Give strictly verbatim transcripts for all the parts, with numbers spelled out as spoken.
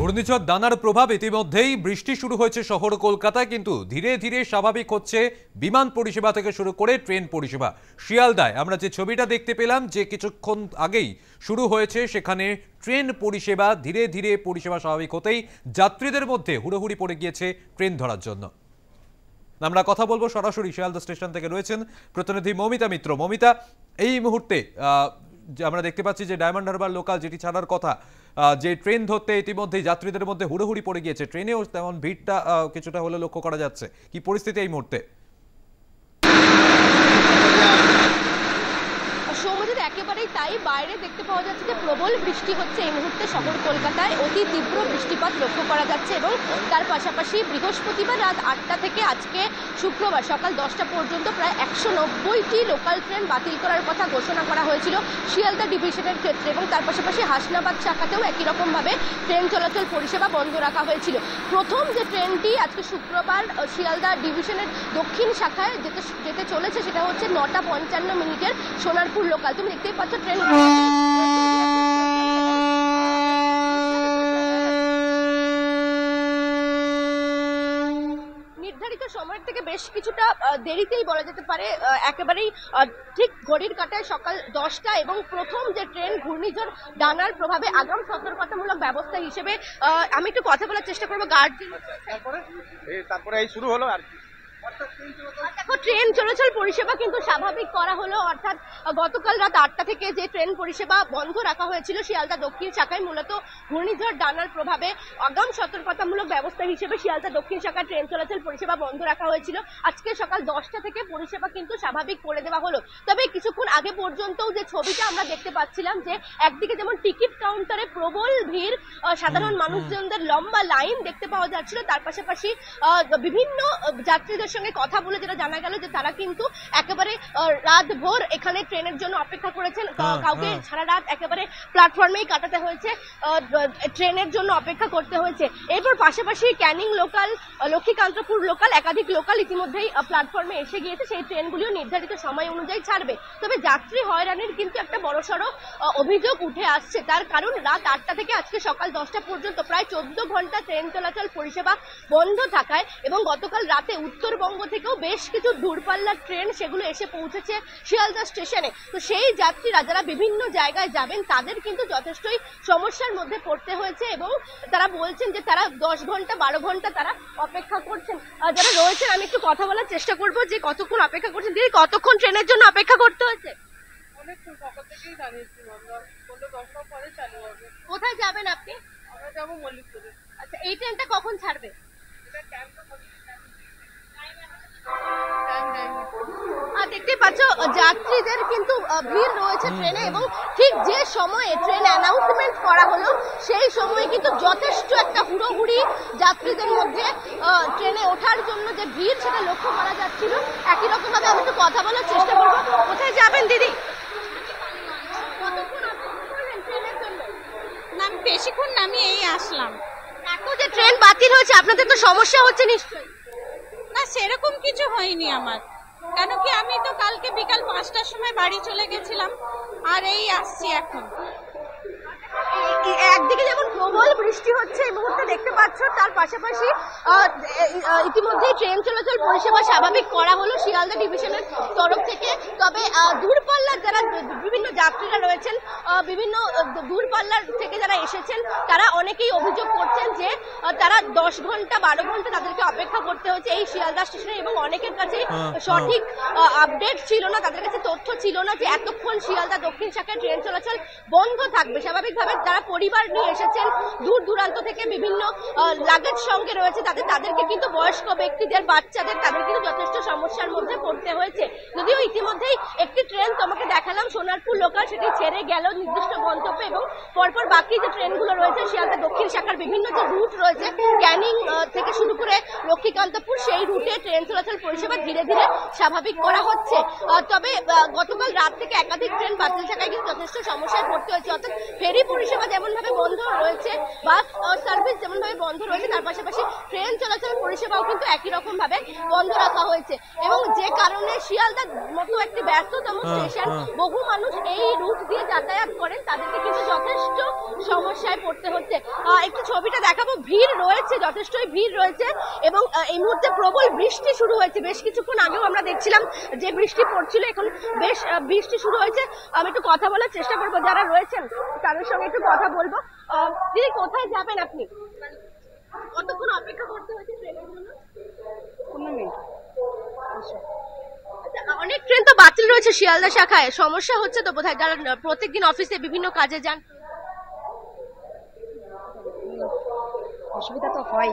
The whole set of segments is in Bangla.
ঘূর্ণিঝড় দানার প্রভাব ইতিমধ্যেই বৃষ্টি শুরু হয়েছে শহর কলকাতায়, কিন্তু ধীরে ধীরে স্বাভাবিক হচ্ছে বিমান পরিষেবা থেকে শুরু করে ট্রেন পরিষেবা। শিয়ালদায় আমরা যে ছবিটা দেখতে পেলাম যে কিছুক্ষণ আগেই শুরু হয়েছে, সেখানে ট্রেন পরিষেবা ধীরে ধীরে পরিষেবা স্বাভাবিক হতেই যাত্রীদের মধ্যে হুড়োহুড়ি পড়ে গিয়েছে ট্রেন ধরার জন্য। আমরা কথা বলবো সরাসরি শিয়ালদা স্টেশন থেকে রয়েছেন প্রতিনিধি মমিতা মিত্র। মমিতা, এই মুহূর্তে আমরা দেখতে পাচ্ছি যে ডায়মন্ড হারবার লোকাল যেটি ছাড়ার কথা, যে ট্রেন ধরতে ইতিমধ্যে যাত্রীদের মধ্যে হুড়োহুড়ি পড়ে গিয়েছে, ট্রেনেও তেমন ভিড়টা কিছুটা হলে লক্ষ্য করা যাচ্ছে। কি পরিস্থিতি এই মুহূর্তে? একেবারেই তাই, বাইরে দেখতে পাওয়া যাচ্ছে যে প্রবল বৃষ্টি হচ্ছে এই মুহূর্তে শহর কলকাতায়, অতি তীব্র বৃষ্টিপাত লক্ষ্য করা যাচ্ছে এবং তার পাশাপাশি বৃহস্পতিবার রাত আটটা থেকে আজকে শুক্রবার সকাল দশটা পর্যন্ত প্রায় একশো নব্বইটি লোকাল ট্রেন বাতিল করার কথা ঘোষণা করা হয়েছিল শিয়ালদা ডিভিশনের ক্ষেত্রে, এবং তার পাশাপাশি হাসনাবাদ শাখাতেও একই রকমভাবে ট্রেন চলাচল পরিষেবা বন্ধ রাখা হয়েছিল। প্রথম যে ট্রেনটি আজকে শুক্রবার শিয়ালদা ডিভিশনের দক্ষিণ শাখায় যেতে যেতে চলেছে সেটা হচ্ছে নটা পঞ্চান্ন মিনিটের সোনারপুর লোকাল। তুমি দেখতেই পাচ্ছ ট্রেন নির্ধারিত সময়ের থেকে বেশ কিছুটা দেরিতেই বলা যেতে পারে, একেবারেই ঠিক ঘড়ির কাঁটায় সকাল দশটা, এবং প্রথম যে ট্রেন ঘূর্ণিঝড় ডানার প্রভাবে আগাম সতর্কতামূলক ব্যবস্থা হিসেবে আমি একটু কথা বলার চেষ্টা করবো গার্ড। তারপরে তারপরে এই শুরু হলো আর কি। দেখো, ট্রেন চলাচল পরিষেবা কিন্তু স্বাভাবিক করা হলো, অর্থাৎ গতকাল রাত আটটা থেকে যে ট্রেন পরিষেবা বন্ধ রাখা হয়েছিল শিয়ালদা দক্ষিণ শাখায়, মূলত ঘূর্ণিঝড় ডানার প্রভাবে আগাম সতর্কতামূলক ব্যবস্থা হিসেবে শিয়ালদা দক্ষিণ শাখায় ট্রেন চলাচল পরিষেবা বন্ধ রাখা হয়েছিল। আজকে সকাল দশটা থেকে পরিষেবা কিন্তু স্বাভাবিক করে দেওয়া হলো। তবে কিছুক্ষণ আগে পর্যন্তও যে ছবিটা আমরা দেখতে পাচ্ছিলাম যে একদিকে যেমন টিকিট কাউন্টারে প্রবল ভিড়, সাধারণ মানুষজনদের লম্বা লাইন দেখতে পাওয়া যাচ্ছিল, তার পাশাপাশি বিভিন্ন যাত্রীদের সঙ্গে কথা বলে যেটা জানা গেল যে তারা কিন্তু একেবারে রাত ভোর এখানে ট্রেনের জন্য অপেক্ষা করেছেন, কাউকে সারা রাত একেবারে প্ল্যাটফর্মেই কাটাতে হয়েছে, ট্রেনের জন্য অপেক্ষা করতে হয়েছে। এরপর পাশাপাশি ক্যানিং লোকাল, লক্ষ্মীকান্তপুর লোকাল, একাধিক লোকাল ইতিমধ্যেই প্ল্যাটফর্মে এসে গিয়েছে, সেই ট্রেনগুলিও নির্ধারিত সময় অনুযায়ী ছাড়বে। তবে যাত্রী হয়রানির কিন্তু একটা বড়সড় অভিযোগ উঠে আসছে, তার কারণ রাত আটটা থেকে আজকে সকাল দশটা পর্যন্ত প্রায় চোদ্দ ঘন্টা ট্রেন চলাচল পরিষেবা বন্ধ থাকায় এবং গতকাল রাতে উত্তরবঙ্গ থেকেও বেশ কিছু দূরপাল্লার ট্রেন সেগুলো এসে পৌঁছেছে শিয়ালদা স্টেশনে। তো সেই যাত্রীরা যারা বিভিন্ন জায়গায় যাবেন তাদের কিন্তু যথেষ্টই সমস্যার মধ্যে পড়তে হয়েছে, এবং তারা বলছেন যে তারা দশ ঘন্টা বারো ঘন্টা তারা অপেক্ষা করছেন। যারা রয়েছেন আমি একটু কথা বলার চেষ্টা করবো যে কতক্ষণ অপেক্ষা করছেন, দিদি কতক্ষণ ট্রেনের জন্য অপেক্ষা করতে হয়েছে? অনেকক্ষণ, সকাল থেকেই দাঁড়িয়েছি, দশটার পরে চালু হবে। কোথায় যাবেন আপনি? আমরা যাবো মল্লিকপুরে। আচ্ছা, এই ট্রেনটা কখন ছাড়বে? দেখতে পাচ্ছ যাত্রীদের কিন্তু ভিড় রয়েছে ট্রেনে, এবং ঠিক যে সময়ে ট্রেন অ্যানাউন্সমেন্ট করা হলো সেই সময়ে কিন্তু যথেষ্ট একটা হুড়োহুড়ি যাত্রীদের মধ্যে ট্রেনে ওঠার জন্য যে ভিড় সেটা লক্ষ্য করা যাচ্ছিল। একই রকম ভাবে আমি একটু কথা বলার চেষ্টা করবো। কোথায় যাবেন দিদি? না, আমি বেশিক্ষণ না, আমি এই আসলাম। এত যে ট্রেন বাতিল হয়েছে আপনাদের তো সমস্যা হচ্ছে নিশ্চয়ই? না, সেরকম কিছু হয়নি আমার, কেন কি আমি তো কালকে বিকাল পাঁচটার সময় বাড়ি চলে গেছিলাম, আর এই আসছি এখন। একদিকে যেমন প্রবল বৃষ্টি হচ্ছে এই মুহূর্তে দেখতে পাচ্ছ, তার পাশাপাশি ইতিমধ্যেই ট্রেন চলাচল পরিষেবা স্বাভাবিক করা হলো শিয়ালদা ডিভিশনের তরফ থেকে। তবে দূরপাল্লার যারা বিভিন্ন যাত্রীরা রয়েছেন, বিভিন্ন দূরপাল্লার থেকে যারা এসেছেন, তারা অনেকেই অভিযোগ করছেন যে তারা দশ ঘন্টা বারো ঘন্টা তাদেরকে অপেক্ষা করতে হচ্ছে এই শিয়ালদা স্টেশনে, এবং অনেকের কাছে সঠিক আপডেট ছিল না, তাদের কাছে তথ্য ছিল না যে এতক্ষণ শিয়ালদা দক্ষিণ শাখায় ট্রেন চলাচল বন্ধ থাকবে। স্বাভাবিকভাবে যারা পরিবার নিয়ে এসেছেন দূর দূরান্ত থেকে, বিভিন্ন লাগেজ সঙ্গে রয়েছে তাদের, তাদেরকে কিন্তু বয়স্ক ব্যক্তিদের, বাচ্চাদের, তাদের কিন্তু যথেষ্ট সমস্যার মধ্যে পড়তে হয়েছে। যদিও ইতিমধ্যেই একটি ট্রেন তোমাকে দেখালাম সোনারপুর লোকাল, সেটি ছেড়ে গেল নির্দিষ্ট গন্তব্যে, এবং পরপর বাকি যে ট্রেনগুলো রয়েছে শিয়ালদা দক্ষিণ শাখার বিভিন্ন যে রুট রয়েছে ক্যানিং থেকে শুরু করে লক্ষ্মীকান্তপুর, সেই রুটে ট্রেন চলাচল পরিষেবা ধীরে ধীরে স্বাভাবিক করা হচ্ছে। তবে গতকাল রাত থেকে একাধিক ট্রেন বাতিল থাকায় কিন্তু যথেষ্ট সমস্যায় পড়তে হয়েছে, অর্থাৎ ফেরি পরিষেবা যেমন ভাবে বন্ধ রয়েছে, বাস সার্ভিস যেমন ভাবে বন্ধ রয়েছে, তার পাশাপাশি ট্রেন চলাচল পরিষেবাও কিন্তু একই রকম ভাবে বন্ধ রাখা হয়েছে, এবং যে কারণে শিয়ালদার মতো একটি ব্যস্ততম স্টেশন, বহু মানুষ এই রুট দিয়ে যাতায়াত করেন, তাদেরকে কিন্তু যথেষ্ট সমস্যায় পড়তে হচ্ছে। আহ, একটু ছবিটা দেখাবো। ভিড় রয়েছে, যথেষ্টই ভিড় রয়েছে এবং আহ, এই মুহূর্তে প্রবল বৃষ্টি শুরু হয়েছে। বেশ কিছুক্ষণ আগেও আমরা দেখছিলাম যে বৃষ্টি পড়ছিল, এখন বেশ আহ, বৃষ্টি শুরু হয়েছে। আমি একটু কথা বলার চেষ্টা করবো যারা রয়েছেন তাদের সঙ্গে একটু কথা বলবো। আহ, দিদি, কোথায় যাবেন আপনি? কতক্ষণ অপেক্ষা করতে হয়েছে ট্রেনের জন্য? পনেরো মিনিট। আচ্ছা, অনেক ট্রেন তো বাতিল রয়েছে শিয়ালদা শাখায়, সমস্যা হচ্ছে তো বোধহয় যারা প্রত্যেকদিন অফিসে বিভিন্ন কাজে যান? অসুবিধা তো হয়,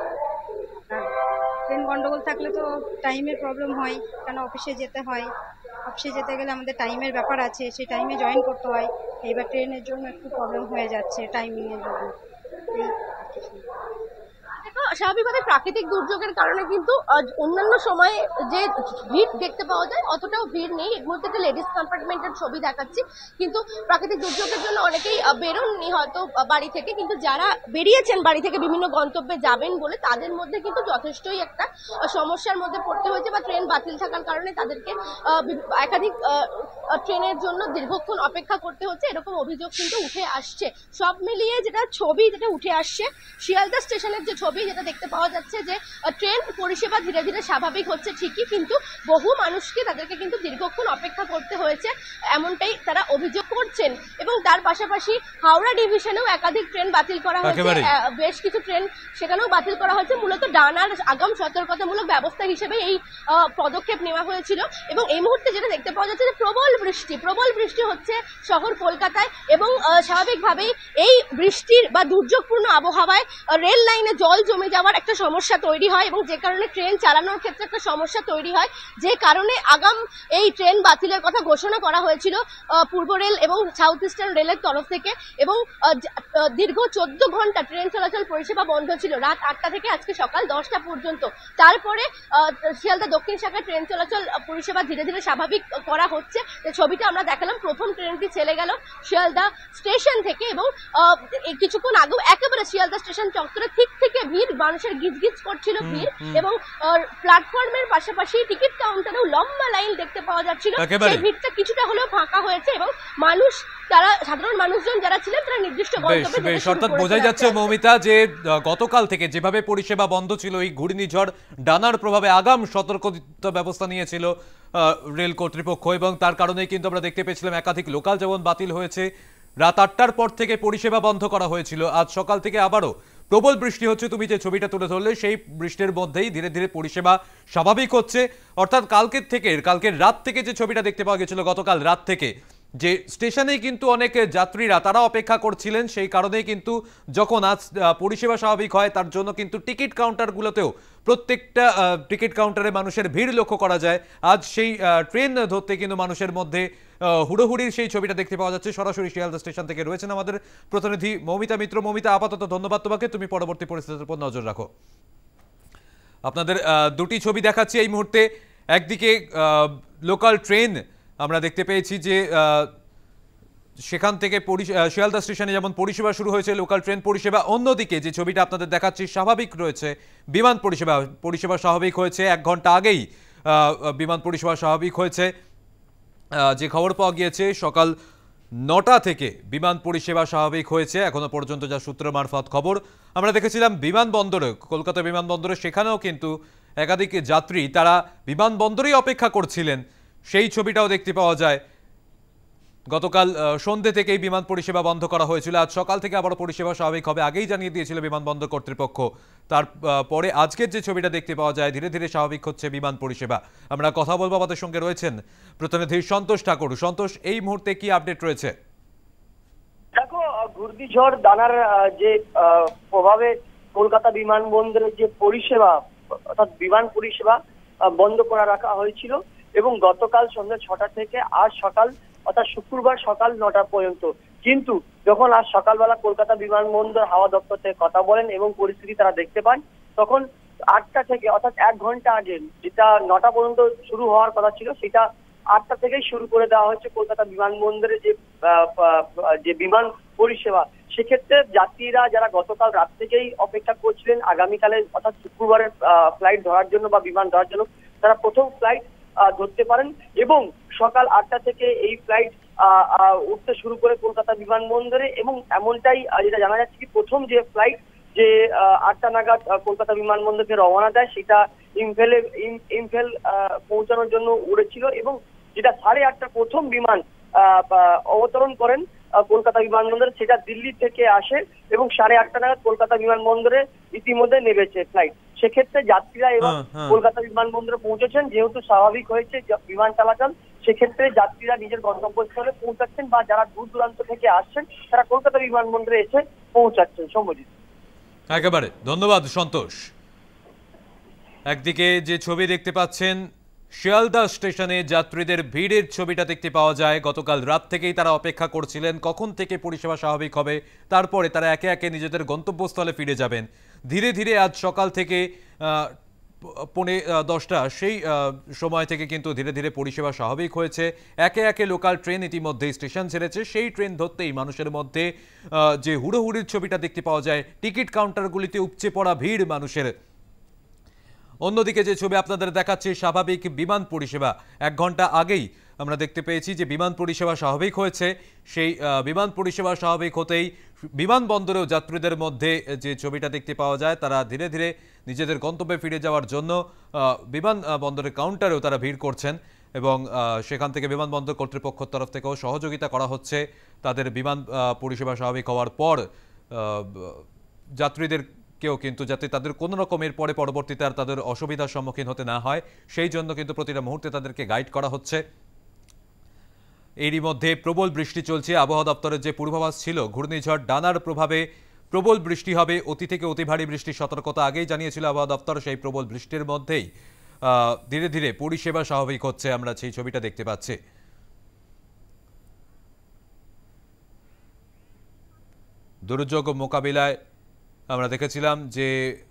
ট্রেন গন্ডগোল থাকলে তো টাইমের প্রবলেম হয়, কেন অফিসে যেতে হয়, অফিসে যেতে গেলে আমাদের টাইমের ব্যাপার আছে, সেই টাইমে জয়েন করতে হয়। এবার ট্রেনের জন্য একটু প্রবলেম হয়ে যাচ্ছে টাইমিংয়ের জন্য। এই দেখো, স্বাভাবিকভাবে প্রাকৃতিক দুর্যোগের কারণে কিন্তু আহ, অন্যান্য সময়ে যে ভিড় দেখতে পাওয়া যায় অতটাও ভিড় নেই। এর মধ্যে একটা লেডিস কম্পার্টমেন্টের ছবি দেখাচ্ছি, কিন্তু প্রাকৃতিক দুর্যোগের জন্য অনেকেই আহ, বেরোননি হয়তো আহ, বাড়ি থেকে, কিন্তু যারা বেরিয়েছেন বাড়ি থেকে বিভিন্ন গন্তব্যে যাবেন বলে তাদের মধ্যে কিন্তু যথেষ্টই একটা আহ, সমস্যার মধ্যে পড়তে হয়েছে, বা ট্রেন বাতিল থাকার কারণে তাদেরকে আহ, বি- একাধিক আহ, আহ, ট্রেনের জন্য দীর্ঘক্ষণ অপেক্ষা করতে হচ্ছে, এরকম অভিযোগ কিন্তু উঠে আসছে। সব মিলিয়ে যেটা ছবি যেটা উঠে আসছে শিয়ালদা স্টেশনের যে ছবি, যেটা দেখতে পাওয়া যাচ্ছে যে আহ, ট্রেন পরিষেবা ধীরে ধীরে স্বাভাবিক হচ্ছে ঠিকই, কিন্তু বহু মানুষকে তাদেরকে কিন্তু দীর্ঘক্ষণ অপেক্ষা করতে হয়েছে, এমনটাই তারা অভিযোগ করছেন। এবং তার পাশাপাশি হাওড়া ডিভিশনেও একাধিক ট্রেন বাতিল করা হয়েছে, একেবারেই। আহ, বেশ কিছু ট্রেন সেখানেও বাতিল করা হয়েছে। মূলত ডানার আগাম সতর্কতামূলক ব্যবস্থা হিসেবে এই আহ, পদক্ষেপ নেওয়া হয়েছিল। এবং এই মুহূর্তে যেটা দেখতে পাওয়া যাচ্ছে যে প্রবল বৃষ্টি প্রবল বৃষ্টি হচ্ছে শহর কলকাতায়, এবং আহ, স্বাভাবিকভাবেই এই বৃষ্টির বা দুর্যোগপূর্ণ আবহাওয়ায় আহ, রেল লাইনে জল জমে যাওয়ার একটা সমস্যা তৈরি হয়, এবং যে কারণে ট্রেন চালানোর ক্ষেত্রে একটা সমস্যা তৈরি হয়, যে কারণে আগাম এই ট্রেন বাতিলের কথা ঘোষণা করা হয়েছিল আহ, পূর্ব রেল এবং সাউথ ইস্টার্ন রেলের তরফ থেকে। এবং আহ, যা- আহ, দীর্ঘ চোদ্দ ঘন্টা ট্রেন চলাচল পরিষেবা বন্ধ ছিল, রাত আটটা থেকে আজকে সকাল দশটা পর্যন্ত। তারপরে আহ, শিয়ালদা দক্ষিণ শাখায় ট্রেন চলাচল আহ, পরিষেবা ধীরে ধীরে স্বাভাবিক আহ, করা হচ্ছে। যে ছবিটা আমরা দেখালাম, প্রথম ট্রেনটি চলে গেল শিয়ালদা স্টেশন থেকে, এবং আহ, এই কিছুক্ষণ আগেও একেবারে শিয়ালদা স্টেশন চত্বরে ঠিক থেকে ভিড়, মানুষের গিজগিজ করছিল ভিড়, এবং আহ, প্ল্যাটফর্মের পাশাপাশি টিকিট কাউন্টারেও লম্বা লাইন দেখতে পাওয়া যাচ্ছিল। একেবারে। সেই ভিড়টা কিছুটা হলেও ফাঁকা হয়েছে, এবং মানুষ, তারা সাধারণ মানুষজন যারা ছিলেন তারা নির্দিষ্ট বেশ গন্তব্যে যেতে বেশ শুরু অর্থাৎ করেছে বোঝাই রাত্রে যাচ্ছে আস্তে মৌমিতা যে আহ, গতকাল থেকে যেভাবে পরিষেবা বন্ধ ছিল, এই ঘূর্ণিঝড় ডানার প্রভাবে আগাম সতর্কতা ব্যবস্থা নিয়েছিল আহ, রেল কর্তৃপক্ষ, এবং তার কারণে কিন্তু আমরা দেখতে পেয়েছিলাম একাধিক লোকাল যেমন বাতিল হয়েছে। রাত আটটার পর থেকে পরিষেবা বন্ধ করা হয়েছিল, আজ সকাল থেকে আবারও প্রবল বৃষ্টি হচ্ছে। তুমি যে ছবিটা তুলে ধরলে সেই বৃষ্টির মধ্যেই ধীরে ধীরে পরিষেবা স্বাভাবিক হচ্ছে। অর্থাৎ কালকের থেকে, কালকের রাত থেকে যে ছবিটা দেখতে পাওয়া গেছিল, গতকাল রাত থেকে যে স্টেশনে কিন্তু অনেক যাত্রীরা তারা অপেক্ষা করছিলেন, সেই কারণেই কিন্তু যখন আজ আহ, পরিষেবা স্বাভাবিক হয়, তার জন্য কিন্তু টিকিট কাউন্টারগুলোতেও প্রত্যেকটা আহ, টিকিট কাউন্টারে মানুষের ভিড় লক্ষ্য করা যায়। আজ সেই আহ, ট্রেন ধরতে কিন্তু মানুষের মধ্যে আহ, হুড়োহুড়ির সেই ছবিটা দেখতে পাওয়া যাচ্ছে। সরাসরি শিয়ালদা স্টেশন থেকে রয়েছেন আমাদের প্রতিনিধি মৌমিতা মিত্র। মৌমিতা, আপাতত ধন্যবাদ তোমাকে, তুমি পরবর্তী পরিস্থিতির উপর নজর রাখো। আপনাদের আহ, দুটি ছবি দেখাচ্ছি এই মুহূর্তে। একদিকে লোকাল ট্রেন আমরা দেখতে পেয়েছি যে আহ, সেখান থেকে পরি- আহ, শিয়ালদা স্টেশনে যেমন পরিষেবা শুরু হয়েছে, লোকাল ট্রেন পরিষেবা। অন্যদিকে যে ছবিটা আপনাদের দেখাচ্ছি স্বাভাবিক রয়েছে বিমান পরিষেবা, পরিষেবা স্বাভাবিক হয়েছে এক ঘন্টা আগেই আহ, বিমান পরিষেবা স্বাভাবিক হয়েছে। আহ, যে খবর পাওয়া গিয়েছে সকাল নটা থেকে বিমান পরিষেবা স্বাভাবিক হয়েছে এখনো পর্যন্ত, যা সূত্র মারফত খবর। আমরা দেখেছিলাম বিমানবন্দরে, কলকাতা বিমানবন্দরে, সেখানেও কিন্তু একাধিক যাত্রী তারা বিমানবন্দরেই অপেক্ষা করছিলেন, সেই ছবিটাও দেখতে পাওয়া যায়। গতকাল আহ, সন্ধ্যে থেকেই বিমান পরিষেবা বন্ধ করা হয়েছিল, আজ সকাল থেকে আবার পরিষেবা স্বাভাবিক হবে আগেই জানিয়ে দিয়েছিল বিমানবন্দর কর্তৃপক্ষ। তার আহ, পরে আজকের যে ছবিটা দেখতে পাওয়া যায়, ধীরে ধীরে স্বাভাবিক হচ্ছে বিমান পরিষেবা। আমরা কথা বলবো, আমাদের সঙ্গে রয়েছেন প্রতিনিধি সন্তোষ ঠাকুর। সন্তোষ, এই মুহূর্তে কি আপডেট রয়েছে? দেখো, ঘূর্ণিঝড় দানার আহ, যে আহ, প্রভাবে কলকাতা বিমানবন্দরের যে পরিষেবা, অর্থাৎ বিমান পরিষেবা আহ, বন্ধ করা রাখা হয়েছিল, এবং গতকাল সন্ধ্যা ছটা থেকে আজ সকাল, অর্থাৎ শুক্রবার সকাল নটা পর্যন্ত। কিন্তু যখন আজ সকালবেলা কলকাতা বিমানবন্দর হাওয়া দপ্তর থেকে কথা বলেন এবং পরিস্থিতি তারা দেখতে পান, তখন আটটা থেকে, অর্থাৎ এক ঘন্টা আগে যেটা নটা পর্যন্ত শুরু হওয়ার কথা ছিল, সেটা আটটা থেকেই শুরু করে দেওয়া হয়েছে কলকাতা বিমানবন্দরে যে আহ, আহ, যে বিমান পরিষেবা। সেক্ষেত্রে যাত্রীরা যারা গতকাল রাত থেকেই অপেক্ষা করছিলেন আগামীকালে, অর্থাৎ শুক্রবারের ফ্লাইট ধরার জন্য বা বিমান ধরার জন্য, তারা প্রথম ফ্লাইট আহ, ধরতে পারেন এবং সকাল আটটা থেকে এই ফ্লাইট উঠতে শুরু করে কলকাতা বিমানবন্দরে এবং এমনটাই আহ, যেটা জানা যাচ্ছে কি প্রথম যে ফ্লাইট যে আহ, আটটা নাগাদ আহ, কলকাতা বিমানবন্দরকে রওনা দেয় সেটা ইমফেলে ইম- ইমফেল আহ, পৌঁছানোর জন্য উড়েছিল এবং যেটা সাড়ে আটটা প্রথম বিমান আহ, আহ, অবতরণ করেন আহ, কলকাতা বিমানবন্দরে সেটা দিল্লি থেকে আসে এবং সাড়ে আটটা নাগাদ কলকাতা বিমানবন্দরে ইতিমধ্যে নেমেছে ফ্লাইট। সেক্ষেত্রে যাত্রীরা এবার হ্যাঁ, হ্যাঁ। কলকাতা বিমানবন্দরে পৌঁছেছেন, যেহেতু স্বাভাবিক হয়েছে যে বিমান চলাচল, সেক্ষেত্রে যাত্রীরা নিজের গন্তব্যস্থলে পৌঁছাচ্ছেন বা যারা দূর দূরান্ত থেকে আসছেন তারা কলকাতা বিমানবন্দরে এসে পৌঁছাচ্ছেন। সম্ভজিৎ। একেবারে ধন্যবাদ সন্তোষ। একদিকে যে ছবি দেখতে পাচ্ছেন শিয়ালদা স্টেশনে যাত্রীদের ভিড়ের ছবিটা দেখতে পাওয়া যায়। গতকাল রাত থেকেই তারা অপেক্ষা করছিলেন কখন থেকে পরিষেবা স্বাভাবিক হবে, তারপরে তারা একে একে নিজেদের গন্তব্যস্থলে ফিরে যাবেন। ধীরে ধীরে আজ সকাল থেকে আহ, পৌনে আহ, দশটা সেই আহ, সময় থেকে কিন্তু ধীরে ধীরে পরিষেবা স্বাভাবিক হয়েছে। একে একে লোকাল ট্রেন ইতিমধ্যেই স্টেশন ছেড়েছে। সেই ট্রেন ধরতেই মানুষের মধ্যে আহ, যে হুড়োহুড়ির ছবিটা দেখতে পাওয়া যায়, টিকিট কাউন্টারগুলিতে উপচে পড়া ভিড় মানুষের। অন্যদিকে যে ছবি আপনাদের দেখাচ্ছি স্বাভাবিক বিমান পরিষেবা, এক ঘন্টা আগেই আমরা দেখতে পেয়েছি যে বিমান পরিষেবা স্বাভাবিক হয়েছে। সেই আহ, বিমান পরিষেবা স্বাভাবিক হতেই বিমানবন্দরেও যাত্রীদের মধ্যে যে ছবিটা দেখতে পাওয়া যায়, তারা ধীরে ধীরে নিজেদের গন্তব্যে ফিরে যাওয়ার জন্য আহ, বিমান আহ, বন্দরের কাউন্টারেও তারা ভিড় করছেন এবং আহ, সেখান থেকে বিমানবন্দর কর্তৃপক্ষের তরফ থেকেও সহযোগিতা করা হচ্ছে তাদের বিমান আহ, পরিষেবা স্বাভাবিক হওয়ার পর আহ, যাত্রীদের কেউ কিন্তু যাতে তাদের কোনো রকমের পরে পরবর্তীতে আর তাদের অসুবিধার সম্মুখীন হতে না হয় সেই জন্য কিন্তু প্রতিটা মুহূর্তে তাদেরকে গাইড করা হচ্ছে। এরই মধ্যে প্রবল বৃষ্টি চলছে। আবহাওয়া দপ্তরের যে পূর্বাভাস ছিল ঘূর্ণিঝড় ডানার প্রভাবে প্রবল বৃষ্টি হবে, অতি থেকে অতি ভারী বৃষ্টির সতর্কতা আগেই জানিয়েছিল আবহাওয়া দপ্তর। সেই প্রবল বৃষ্টির মধ্যেই আহ, ধীরে ধীরে পরিষেবা স্বাভাবিক হচ্ছে, আমরা সেই ছবিটা দেখতে পাচ্ছি। দুর্যোগ মোকাবিলায় আমরা দেখেছিলাম যে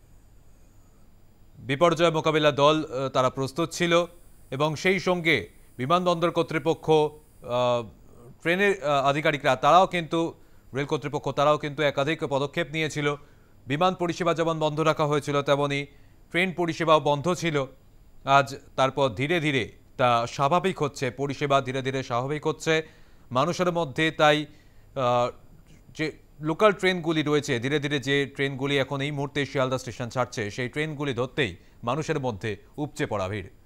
বিপর্যয় মোকাবিলা দল আহ, তারা প্রস্তুত ছিল এবং সেই সঙ্গে বিমানবন্দর কর্তৃপক্ষ, আহ, ট্রেনের আহ, আধিকারিকরা তারাও কিন্তু রেল কর্তৃপক্ষ তারাও কিন্তু একাধিক পদক্ষেপ নিয়েছিল। বিমান পরিষেবা যেমন বন্ধ রাখা হয়েছিল তেমনি ট্রেন পরিষেবাও বন্ধ ছিল। আজ তারপর ধীরে ধীরে তা স্বাভাবিক হচ্ছে, পরিষেবা ধীরে ধীরে স্বাভাবিক হচ্ছে মানুষের মধ্যে। তাই আহ, যে লোকাল ট্রেনগুলি রয়েছে, ধীরে ধীরে যে ট্রেনগুলি এখন এই মুহূর্তে শিয়ালদা স্টেশন ছাড়ছে সেই ট্রেনগুলি ধরতেই মানুষের মধ্যে উপচে পড়া ভিড়।